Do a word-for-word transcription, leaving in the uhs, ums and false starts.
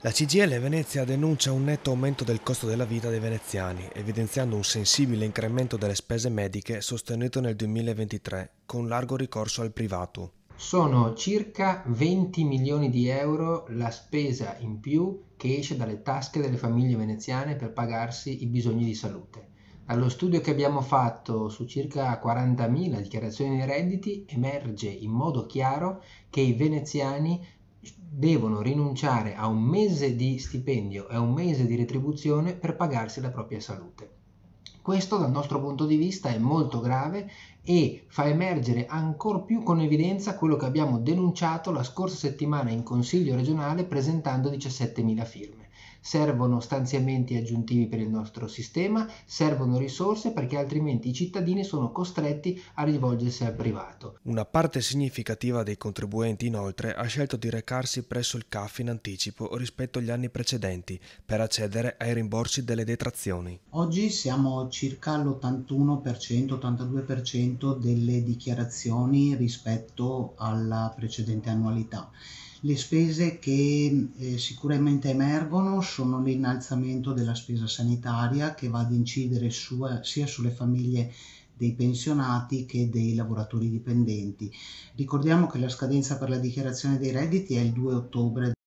La C G I L Venezia denuncia un netto aumento del costo della vita dei veneziani, evidenziando un sensibile incremento delle spese mediche sostenuto nel duemilaventitré, con largo ricorso al privato. Sono circa venti milioni di euro la spesa in più che esce dalle tasche delle famiglie veneziane per pagarsi i bisogni di salute. Dallo studio che abbiamo fatto su circa quarantamila dichiarazioni di redditi emerge in modo chiaro che i veneziani devono rinunciare a un mese di stipendio e a un mese di retribuzione per pagarsi la propria salute. Questo dal nostro punto di vista è molto grave e fa emergere ancor più con evidenza quello che abbiamo denunciato la scorsa settimana in Consiglio regionale presentando diciassettemila firme. Servono stanziamenti aggiuntivi per il nostro sistema, servono risorse perché altrimenti i cittadini sono costretti a rivolgersi al privato. Una parte significativa dei contribuenti, inoltre, ha scelto di recarsi presso il C A F in anticipo rispetto agli anni precedenti per accedere ai rimborsi delle detrazioni. Oggi siamo circa all'ottantuno per cento, ottantadue per cento delle dichiarazioni rispetto alla precedente annualità. Le spese che eh, sicuramente emergono sono l'innalzamento della spesa sanitaria che va ad incidere su- sia sulle famiglie dei pensionati che dei lavoratori dipendenti. Ricordiamo che la scadenza per la dichiarazione dei redditi è il due ottobre